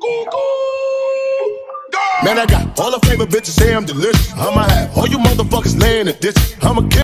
Man, I got all the favorite bitches say I'm delicious. I'ma have all you motherfuckers laying in the ditch. I'ma kill